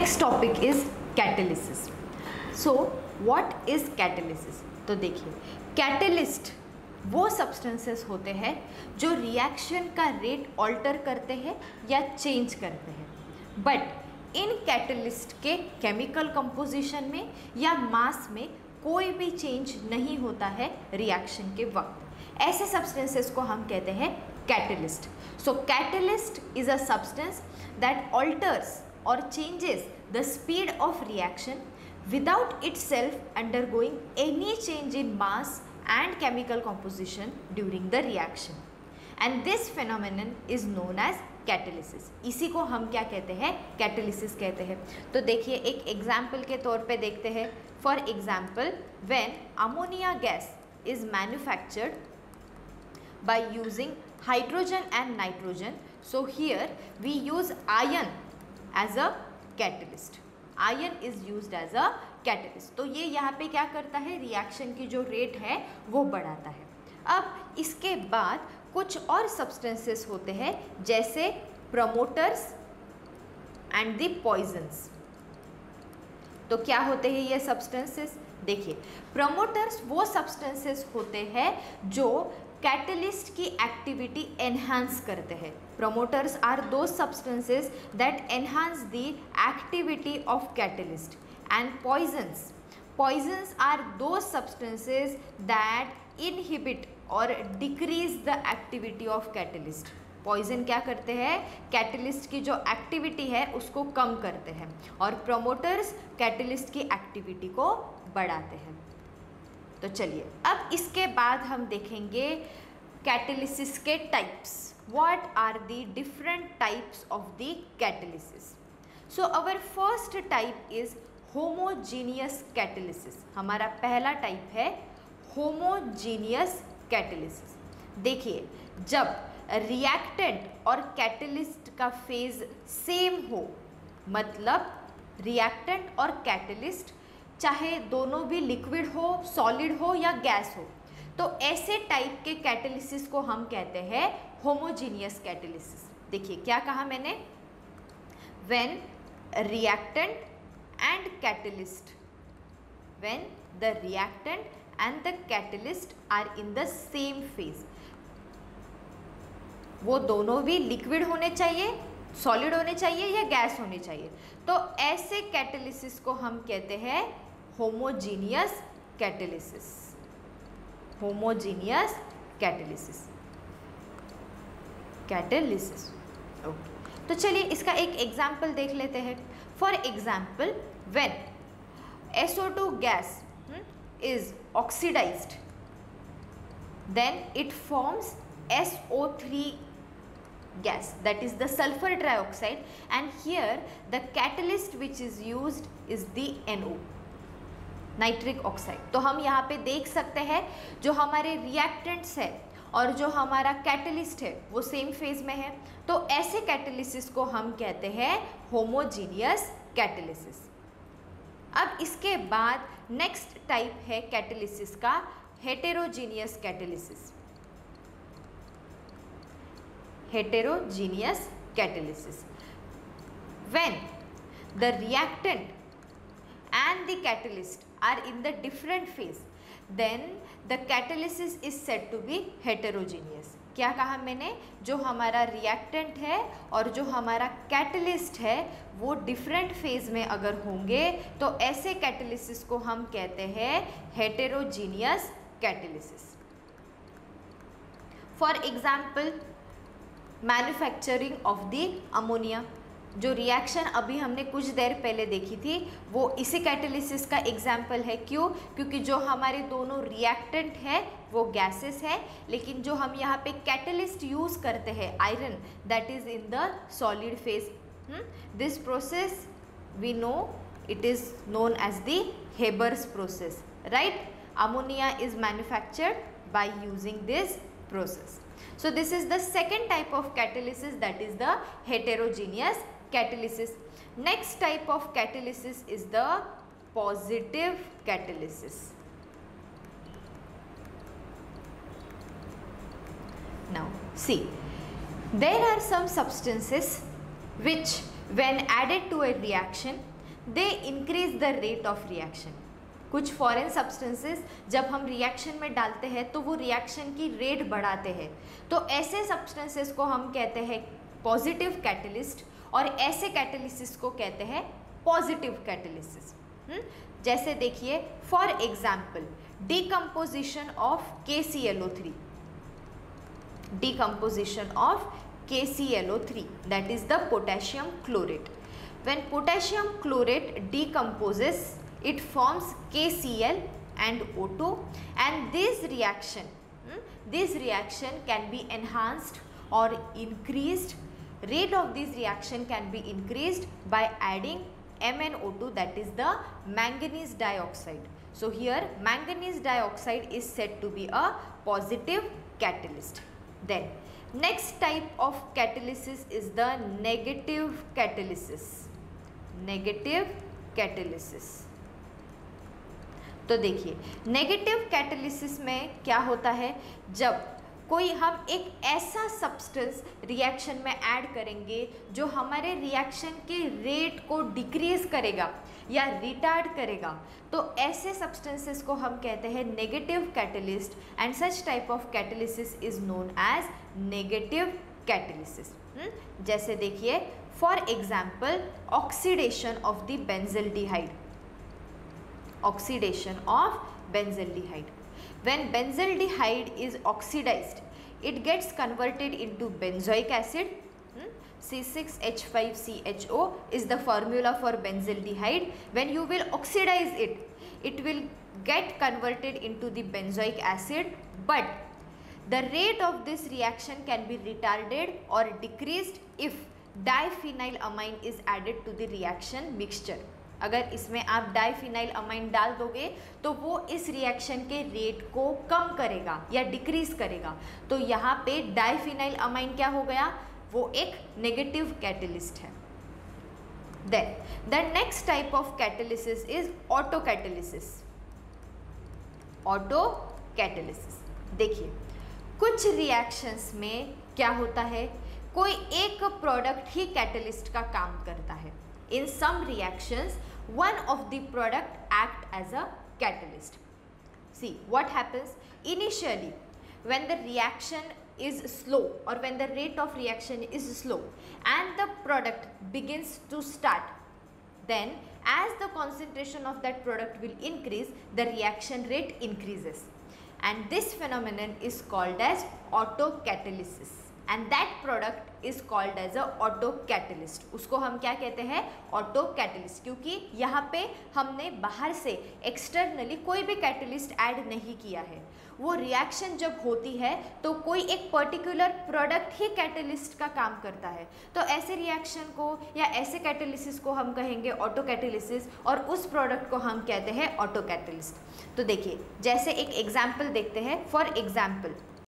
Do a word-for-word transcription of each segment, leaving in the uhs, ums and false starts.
Next topic is catalysis. So what is catalysis? तो देखिए, catalyst वो सब्सटेंसेस होते हैं जो रिएक्शन का रेट ऑल्टर करते हैं या चेंज करते हैं, बट इन कैटेलिस्ट के केमिकल कंपोजिशन में या मास में कोई भी चेंज नहीं होता है रिएक्शन के वक्त. ऐसे सब्सटेंसेस को हम कहते हैं catalyst. So catalyst is a substance that alters or changes the speed of reaction without itself undergoing any change in mass and chemical composition during the reaction, and this phenomenon is known as catalysis. इसी को हम क्या कहते हैं? Catalysis कहते हैं. तो देखिए, एक एग्जाम्पल के तौर पे देखते हैं. For example, when ammonia gas is manufactured by using hydrogen and nitrogen, so here we use iron as a catalyst. Iron is used as a catalyst. तो ये यहाँ पे क्या करता है? रिएक्शन की जो रेट है वो बढ़ाता है. अब इसके बाद कुछ और सब्सटेंसेस होते हैं जैसे प्रमोटर्स एंड द पॉइजन्स. तो क्या होते हैं ये सब्सटेंसेस? देखिए, प्रमोटर्स वो सब्सटेंसेस होते हैं जो कैटलिस्ट की एक्टिविटी एनहांस करते हैं. Promoters are the substances that enhance the activity of catalyst. And poisons poisons are the substances that inhibit or decrease the activity of catalyst. Poison क्या करते हैं? कैटलिस्ट की जो एक्टिविटी है उसको कम करते हैं, और प्रमोटर्स कैटलिस्ट की एक्टिविटी को बढ़ाते हैं. तो चलिए, अब इसके बाद हम देखेंगे कैटेलिसिस के types. What are the different types of the catalysis? So our first type is homogeneous catalysis. हमारा पहला टाइप है होमोजीनियस कैटेलिसिस. देखिए, जब रिएक्टेंट और कैटेलिस्ट का फेज सेम हो, मतलब रिएक्टेंट और कैटेलिस्ट चाहे दोनों भी लिक्विड हो, सॉलिड हो या गैस हो, तो ऐसे टाइप के कैटेलिसिस को हम कहते हैं होमोजीनियस कैटेलिसिस. देखिए, क्या कहा मैंने? When reactant and catalyst when the reactant and the catalyst are in the same phase. वो दोनों भी लिक्विड होने चाहिए, सॉलिड होने चाहिए या गैस होने चाहिए. तो ऐसे कैटेलिसिस को हम कहते हैं homogeneous catalysis. Homogeneous catalysis catalysis okay. तो चलिए, इसका एक एग्जाम्पल देख लेते हैं. For example, when S O two gas is oxidized, then it forms S O three gas, that is the sulfur dioxide, and here the catalyst which is used is the N O, nitric oxide. तो हम यहाँ पे देख सकते हैं जो हमारे reactants है और जो हमारा कैटलिस्ट है वो सेम फेज में है. तो ऐसे कैटेलिसिस को हम कहते हैं होमोजीनियस कैटेलिसिस. अब इसके बाद नेक्स्ट टाइप है कैटेलिसिस का heterogeneous catalysis. heterogeneous catalysis. When the reactant and the catalyst are in the different phase, then the catalysis is said to be heterogeneous. क्या कहा मैंने? जो हमारा रिएक्टेंट है और जो हमारा कैटलिस्ट है वो डिफरेंट फेज में अगर होंगे तो ऐसे कैटेलिसिस को हम कहते हैं heterogeneous catalysis. For example, manufacturing of the ammonia. जो रिएक्शन अभी हमने कुछ देर पहले देखी थी वो इसी कैटेलिसिस का एग्जाम्पल है. क्यों? क्योंकि जो हमारे दोनों रिएक्टेंट है वो गैसेस है, लेकिन जो हम यहाँ पे कैटेलिस्ट यूज़ करते हैं iron, that is in the solid phase. This process we know it is known as the Haber's process, right? Ammonia is manufactured by using this process. So this is the second type of catalysis, that is the heterogeneous catalysis. Next type of catalysis is the positive catalysis. Now see, there are some substances which when added to a reaction they increase the rate of reaction. कुछ foreign substances जब हम reaction में डालते हैं तो वो reaction की rate बढ़ाते हैं, तो ऐसे सब्सटेंसेस को हम कहते हैं पॉजिटिव कैटलिस्ट और ऐसे कैटलिसिस को कहते हैं पॉजिटिव कैटलिसिस। जैसे देखिए for example decomposition of K C L O three, decomposition of K C L O three that is the potassium chlorate. When potassium chlorate decomposes it forms K C l and O two, and this reaction hmm, this reaction can be enhanced or increased. Rate of this reaction can be increased by adding M n O two, that is the manganese dioxide. So here manganese dioxide is said to be a positive catalyst. Then next type of catalysis is the negative catalysis. Negative catalysis. तो देखिए negative catalysis में क्या होता है, जब कोई हम एक ऐसा सब्सटेंस रिएक्शन में ऐड करेंगे जो हमारे रिएक्शन के रेट को डिक्रीज करेगा या रिटार्ड करेगा, तो ऐसे सब्सटेंसेस को हम कहते हैं negative catalyst, and such type of catalysis is known as negative catalysis. जैसे देखिए for example oxidation of the benzaldehyde, oxidation of benzaldehyde. When benzaldehyde is oxidized, it gets converted into benzoic acid. hmm? C six H five C H O is the formula for benzaldehyde. When you will oxidize it, it will get converted into the benzoic acid, but the rate of this reaction can be retarded or decreased if diphenylamine is added to the reaction mixture. अगर इसमें आप diphenyl amine डाल दोगे तो वो इस reaction के rate को कम करेगा या डिक्रीज करेगा, तो यहाँ पे डाइफिनाइल अमाइन क्या हो गया, वो एक नेगेटिव कैटलिस्ट है. Then the next type of catalysis is auto catalysis. Auto catalysis देखिए कुछ रिएक्शंस में क्या होता है, कोई एक प्रोडक्ट ही कैटलिस्ट का काम करता है. In some reactions, one of the product act as a catalyst. See what happens initially when the reaction is slow or when the rate of reaction is slow and the product begins to start, then as the concentration of that product will increase, the reaction rate increases, and this phenomenon is called as autocatalysis. And that product is called as a auto catalyst. उसको हम क्या कहते हैं, auto catalyst, क्योंकि यहाँ पे हमने बाहर से एक्सटर्नली कोई भी कैटलिस्ट ऐड नहीं किया है. वो रिएक्शन जब होती है तो कोई एक पर्टिकुलर प्रोडक्ट ही कैटलिस्ट का काम करता है, तो ऐसे रिएक्शन को या ऐसे कैटलिसिस को हम कहेंगे ऑटो कैटलिसिस, और उस प्रोडक्ट को हम कहते हैं ऑटो कैटलिस्ट. तो देखिए जैसे एक एग्जाम्पल देखते हैं. For example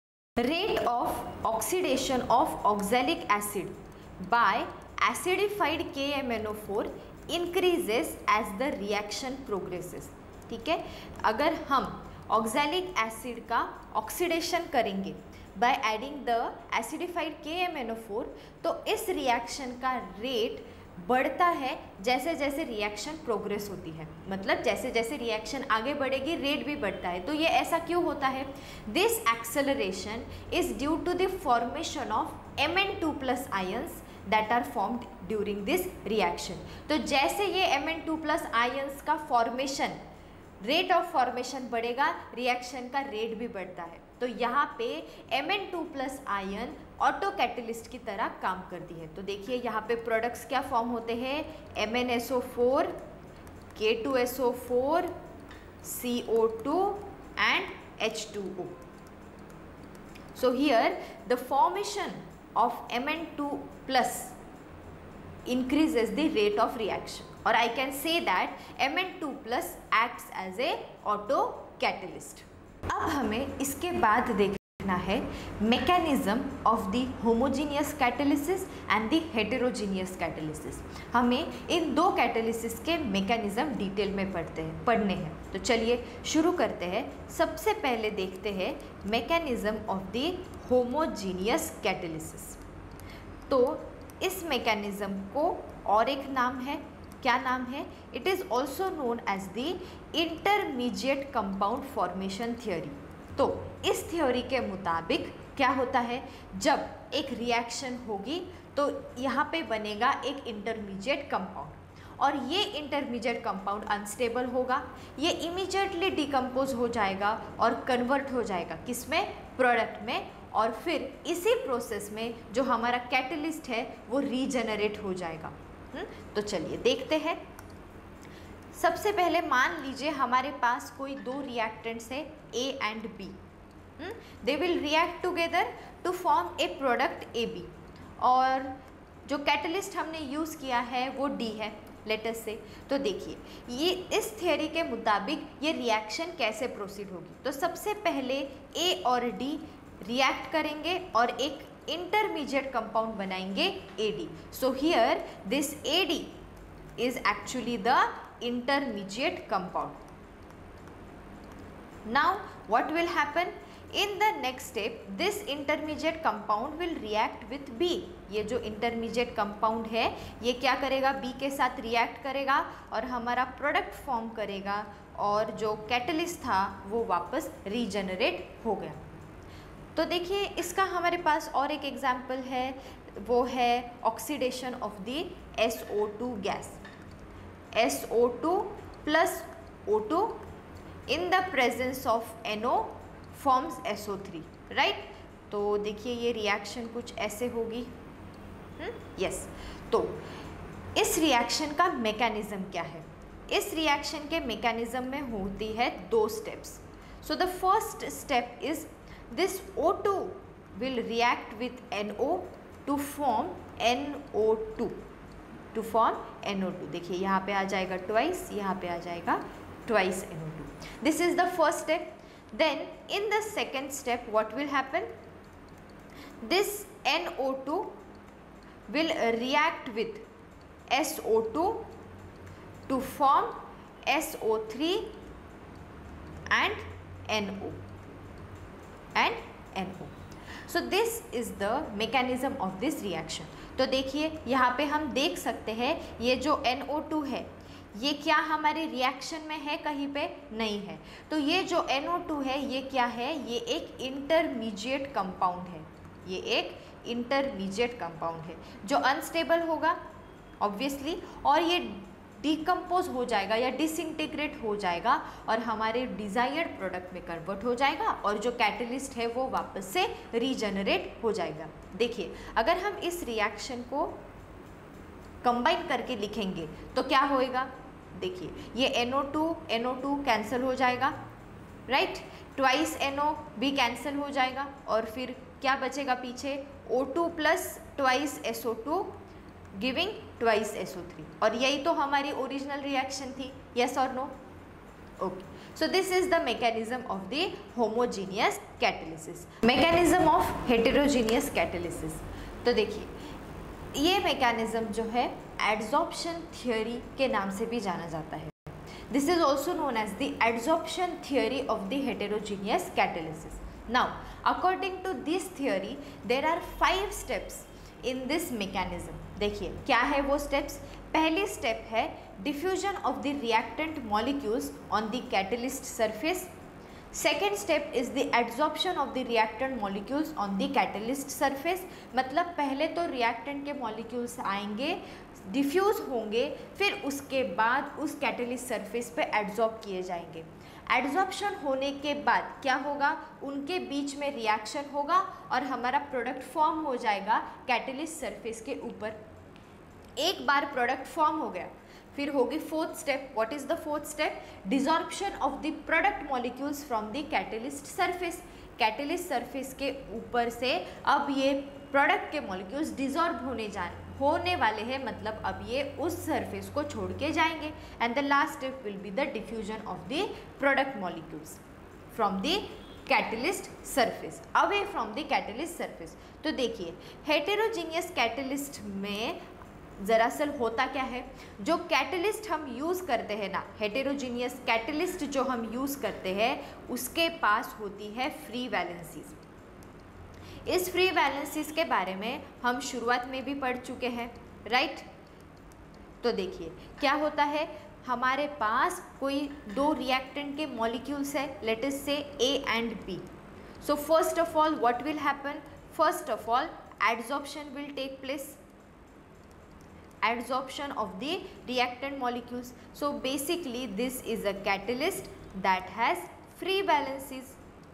rate of oxidation of oxalic acid by acidified K M N O four increases as the reaction progresses. ठीक है, अगर हम ऑक्सैलिक एसिड का ऑक्सीडेशन करेंगे by adding the acidified K M N O four, तो इस reaction का rate बढ़ता है जैसे जैसे रिएक्शन प्रोग्रेस होती है. मतलब जैसे जैसे रिएक्शन आगे बढ़ेगी रेट भी बढ़ता है. तो ये ऐसा क्यों होता है, this acceleration is due to the formation of M N two plus ions that are formed during this reaction. तो जैसे ये M N two plus ions का फॉर्मेशन, रेट ऑफ फॉर्मेशन बढ़ेगा, रिएक्शन का रेट भी बढ़ता है. तो यहाँ पे M N two plus ion auto catalyst की तरह काम करती है. तो देखिए यहाँ पे प्रोडक्ट्स क्या फॉर्म होते हैं, M N S O four, K two S O four, C O two and H two O. So here the formation of M N two plus increases the rate of reaction, or I can say that M N two plus acts as a auto catalyst. अब हमें इसके बाद देखना है mechanism of the homogeneous catalysis and the heterogeneous catalysis. हमें इन दो catalysis के mechanism detail में पढ़ते हैं पढ़ने हैं. तो चलिए शुरू करते हैं. सबसे पहले देखते हैं mechanism of the homogeneous catalysis. तो इस मैकेनिज़्म को और एक नाम है, क्या नाम है? It is also known as the intermediate compound formation theory. तो इस थ्योरी के मुताबिक क्या होता है, जब एक रिएक्शन होगी तो यहाँ पे बनेगा एक इंटरमीडिएट कंपाउंड, और ये इंटरमीडिएट कंपाउंड अनस्टेबल होगा, ये इमीडिएटली डिकम्पोज हो जाएगा और कन्वर्ट हो जाएगा किसमें? प्रोडक्ट में, और फिर इसी प्रोसेस में जो हमारा कैटलिस्ट है वो रीजनरेट हो जाएगा। हुँ? तो चलिए देखते हैं। सबसे पहले मान लीजिए हमारे पास कोई दो रिएक्टेंट्स है A and B, they will react together to form a product A B, और जो कैटलिस्ट हमने यूज़ किया है वो डी है लेटेस्ट से। तो देखिए ये इस थियोरी के मुताबिक ये रिएक्शन कैसे प्रोसीड होगी। तो सबसे पहले ए और डी रिएक्ट करेंगे और एक इंटरमीडिएट कंपाउंड बनाएंगे A D. So here this A D is actually the intermediate compound. Now what will happen in the next step, this intermediate compound will react with B. ये जो intermediate compound है ये क्या करेगा? B के साथ react करेगा और हमारा प्रोडक्ट फॉर्म करेगा, और जो कैटलिस्ट था वो वापस रीजनरेट हो गया। तो देखिए इसका हमारे पास और एक एग्जाम्पल है, वो है oxidation of the S O two gas. S O two plus O two in the presence of N O forms S O three, right. तो देखिए ये रिएक्शन कुछ ऐसे होगी। यस, तो इस रिएक्शन का मैकेनिज्म क्या है? इस रिएक्शन के मैकेनिज्म में होती है दो steps. So the first step is this O two will react with N O to form N O two, to form N O two. देखिए यहाँ पे आ जाएगा ट्वाइस, यहाँ पे आ जाएगा twice N O two. This is the first step. Then in the second step what will happen? This N O two will react with S O two to form S O three and N O and N O. So this is the mechanism of this reaction. तो देखिए यहाँ पे हम देख सकते हैं ये जो N O two है ये क्या हमारे रिएक्शन में है? कहीं पे नहीं है। तो ये जो एन ओ टू है ये क्या है? ये एक इंटरमीडिएट कंपाउंड है, ये एक इंटरमीडिएट कंपाउंड है जो अनस्टेबल होगा ऑब्वियसली, और ये डिकम्पोज हो जाएगा या डिसइंटीग्रेट हो जाएगा और हमारे डिज़ायर्ड प्रोडक्ट में कन्वर्ट हो जाएगा, और जो कैटलिस्ट है वो वापस से रीजनरेट हो जाएगा। देखिए अगर हम इस रिएक्शन को कंबाइन करके लिखेंगे तो क्या होएगा? देखिए ये N O two N O two cancel हो जाएगा, राइट, ट्वाइस एन ओ भी कैंसिल हो जाएगा, और फिर क्या बचेगा पीछे? O two plus twice S O two giving twice S O three, और यही तो हमारी ओरिजिनल रिएक्शन थी। Yes or no? Okay, so this is the mechanism of the homogeneous catalysis. Mechanism of heterogeneous catalysis, तो देखिए ये mechanism जो है एड्सॉर्प्शन थियोरी के नाम से भी जाना जाता है। This is also known as the adsorption theory of the heterogeneous catalysis. Now according to this theory there are five steps in this mechanism. देखिए क्या है वो स्टेप्स? पहली स्टेप है diffusion of the reactant molecules on the catalyst surface. Second step is the adsorption of the reactant molecules on the catalyst surface. मतलब पहले तो reactant के मॉलिक्यूल्स आएंगे, डिफ्यूज़ होंगे, फिर उसके बाद उस कैटलिस्ट सरफेस पे एड्सॉर्ब किए जाएंगे। एड्सॉर्प्शन होने के बाद क्या होगा? उनके बीच में रिएक्शन होगा और हमारा प्रोडक्ट फॉर्म हो जाएगा कैटलिस्ट सरफेस के ऊपर। एक बार प्रोडक्ट फॉर्म हो गया फिर होगी fourth step. What is the fourth step? Desorption of the product molecules from the catalyst surface. Catalyst surface के ऊपर से अब ये प्रोडक्ट के मॉलिक्यूल्स डिसॉर्ब होने जा होने वाले हैं, मतलब अब ये उस सरफेस को छोड़ के जाएंगे। And the last step will be the diffusion of the product molecules from the catalyst surface, away from the catalyst surface. तो देखिए हेटेरोजीनियस कैटलिस्ट में दरअसल होता क्या है? जो कैटलिस्ट हम यूज़ करते हैं ना, हेटेरोजीनियस कैटलिस्ट जो हम यूज़ करते हैं उसके पास होती है फ्री वैलेंसीज। इस फ्री वैलेंसीज के बारे में हम शुरुआत में भी पढ़ चुके हैं, राइट। तो देखिए क्या होता है, हमारे पास कोई दो रिएक्टेंट के मॉलिक्यूल्स है, let us say A and B. So first of all what will happen, first of all adsorption will take place, adsorption of the reactant molecules. So basically this is a catalyst that has free valencies.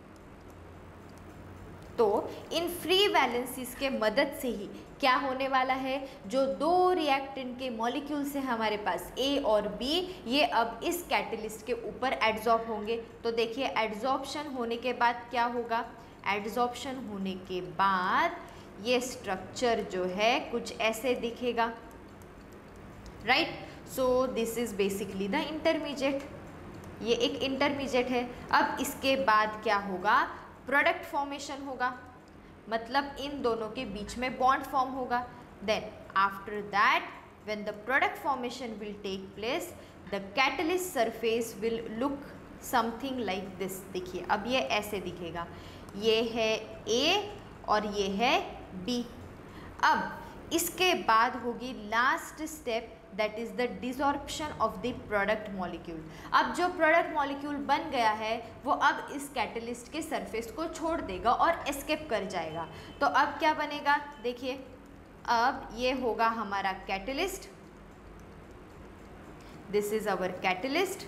तो in free valencies के मदद से ही क्या होने वाला है, जो दो रिएक्टेंट के मॉलिक्यूल्स हैं हमारे पास ए और बी, ये अब इस कैटलिस्ट के ऊपर एड्सॉर्ब होंगे. तो देखिए एड्सॉर्प्शन होने के बाद क्या होगा, एड्सॉर्प्शन होने के बाद ये स्ट्रक्चर जो है कुछ ऐसे दिखेगा, right. So this is basically the intermediate, ये एक इंटरमीडिएट है. अब इसके बाद क्या होगा, प्रोडक्ट फॉर्मेशन होगा, मतलब इन दोनों के बीच में बॉन्ड फॉर्म होगा. Then after that when the product formation will take place, the catalyst surface will look something like this. देखिए अब ये ऐसे दिखेगा, ये है ए और ये है बी. अब इसके बाद होगी last step, that is the desorption of the product molecule. अब जो प्रोडक्ट मॉलिक्यूल बन गया है वो अब इस कैटलिस्ट के सरफेस को छोड़ देगा और एस्केप कर जाएगा. तो अब क्या बनेगा, देखिए अब ये होगा हमारा catalyst, this is our catalyst,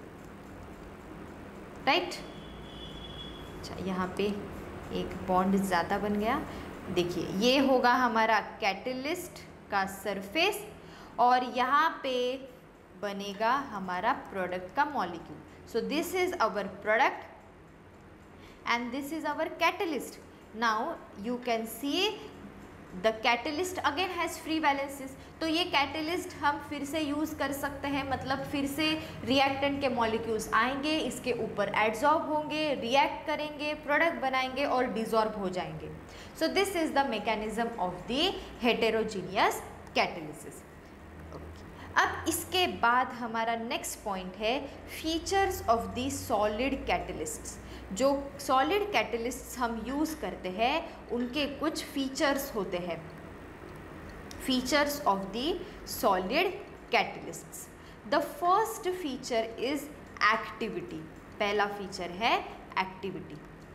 right. अच्छा यहाँ पे एक बॉन्ड ज़्यादा बन गया. देखिए ये होगा हमारा कैटलिस्ट का सरफेस और यहाँ पे बनेगा हमारा प्रोडक्ट का molecule. So this is our product and this is our catalyst. Now you can see the catalyst again has free valencies. तो ये कैटलिस्ट हम फिर से यूज़ कर सकते हैं, मतलब फिर से रिएक्टेंट के मॉलिक्यूल्स आएंगे, इसके ऊपर एड्सॉर्ब होंगे, रिएक्ट करेंगे, प्रोडक्ट बनाएंगे और डिसॉल्व हो जाएंगे. So this is the mechanism of the heterogeneous catalysis. अब इसके बाद हमारा नेक्स्ट पॉइंट है features of the solid catalysts. जो सॉलिड कैटलिस्ट्स हम यूज़ करते हैं उनके कुछ फीचर्स होते हैं. Features of the solid catalysts, the first feature is activity. पहला फीचर है एक्टिविटी.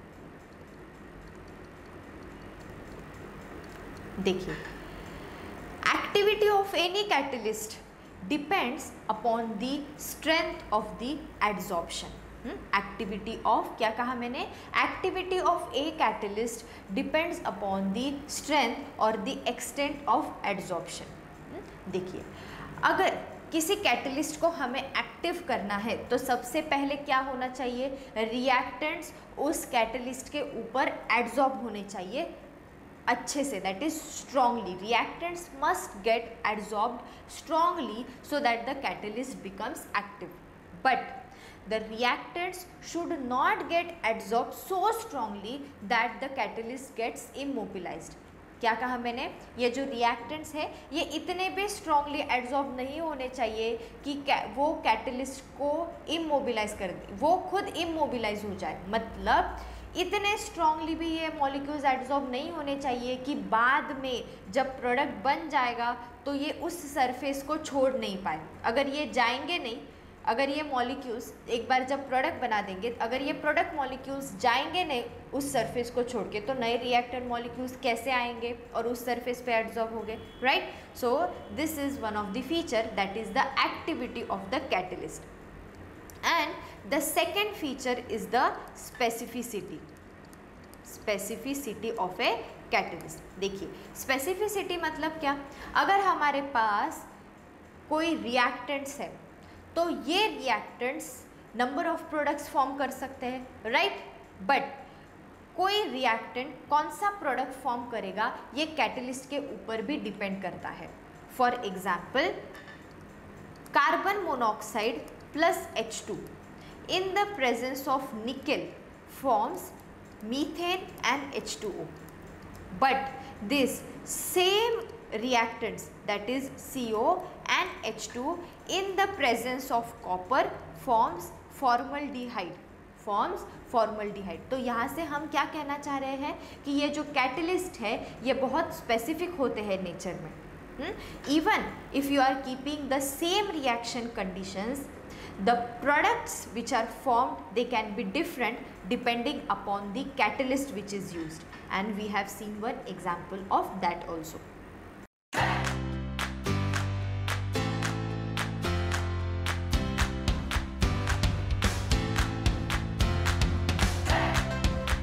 देखिए activity of any catalyst depends upon the strength of the adsorption. Activity of, क्या कहा मैंने, activity of a catalyst depends upon the strength और the extent of adsorption. देखिए अगर किसी कैटलिस्ट को हमें एक्टिव करना है तो सबसे पहले क्या होना चाहिए, रिएक्टेंट्स उस कैटलिस्ट के ऊपर एड्सॉर्ब होने चाहिए अच्छे से, that is strongly. Reactants must get adsorbed strongly so that the catalyst becomes active. But the reactants should not get adsorbed so strongly that the catalyst gets immobilized. क्या कहा मैंने, ये जो रिएक्टेंट्स है ये इतने भी स्ट्रांगली एड्सॉर्ब नहीं होने चाहिए कि वो कैटलिस्ट को इमोबिलाइज कर दे, वो खुद इमोबिलाइज हो जाए. मतलब इतने स्ट्रांगली भी ये मॉलिक्यूल्स एड्सॉर्ब नहीं होने चाहिए कि बाद में जब प्रोडक्ट बन जाएगा तो ये उस सरफेस को छोड़ नहीं पाए. अगर ये जाएंगे नहीं, अगर ये मॉलिक्यूल्स एक बार जब प्रोडक्ट बना देंगे, अगर ये प्रोडक्ट मॉलिक्यूल्स जाएंगे नहीं उस सरफेस को छोड़ के, तो नए रिएक्टेंट मॉलिक्यूल्स कैसे आएंगे और उस सरफेस पे एड्सॉर्ब होंगे, right. So this is one of the feature, that is the activity of the catalyst. And the second feature is the specificity. Specificity of a catalyst. देखिए स्पेसिफिसिटी मतलब क्या, अगर हमारे पास कोई रिएक्टेंट्स है तो ये reactants number of products form कर सकते हैं, राइट. बट कोई रिएक्टेंट कौन सा प्रोडक्ट फॉर्म करेगा ये कैटलिस्ट के ऊपर भी डिपेंड करता है. For example carbon monoxide plus H two in the presence of nickel forms methane and H two O. But this same reactants, that is C O and H two in the presence of copper forms formaldehyde, forms formaldehyde. तो यहाँ से हम क्या कहना चाह रहे हैं कि ये जो कैटलिस्ट है ये बहुत स्पेसिफिक होते हैं नेचर में, Hmm? Even if you are keeping the same reaction conditions, the products which are formed, they can be different depending upon the catalyst which is used, and we have seen one example of that also.